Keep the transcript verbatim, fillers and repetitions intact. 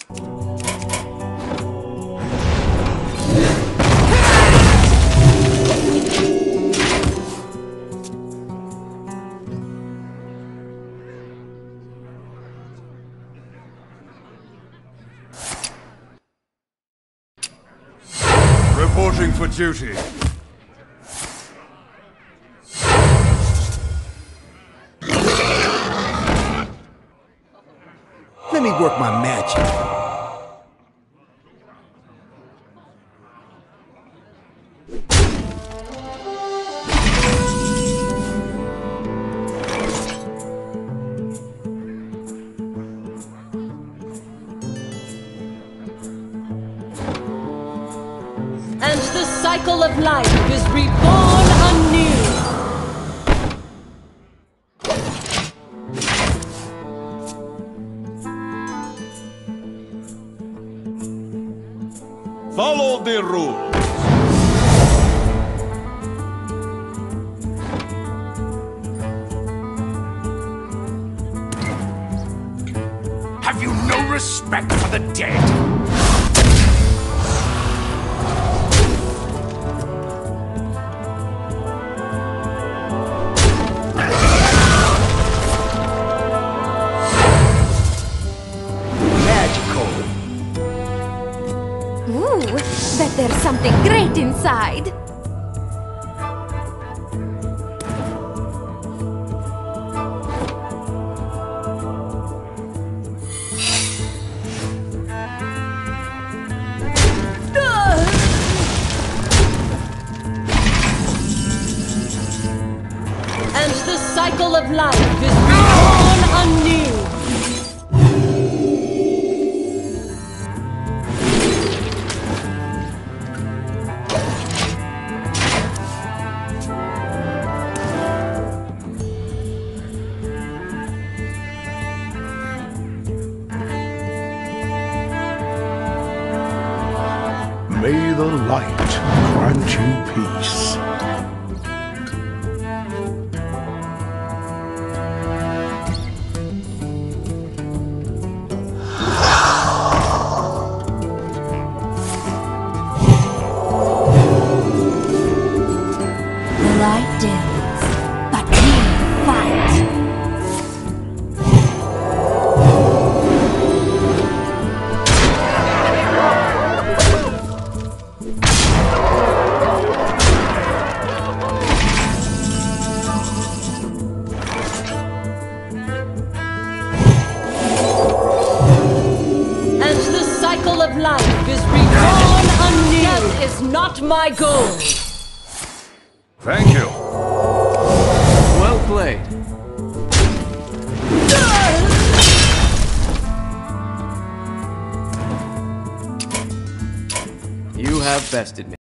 Reporting for duty. Let me work my magic. And the cycle of life is reborn anew. Follow the rules. Have you no respect for the dead? Ooh, bet there's something great inside. And the cycle of life is reborn anew. May the light grant you peace. The light dims, but we fight. And the cycle of life is reborn anew. Death is not my goal. Thank you. Well played. You have bested me.